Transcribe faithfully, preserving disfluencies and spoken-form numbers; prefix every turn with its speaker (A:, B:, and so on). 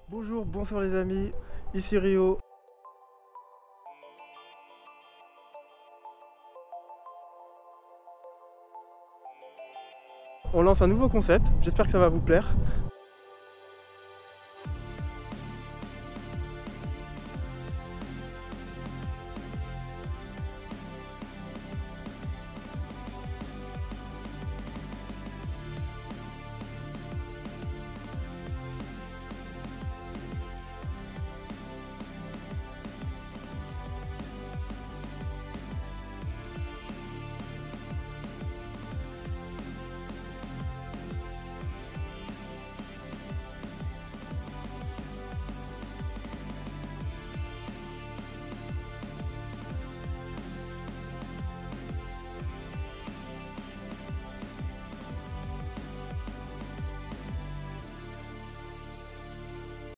A: Bonjour, bonsoir les amis, ici Rio. On lance un nouveau concept, j'espère que ça va vous plaire.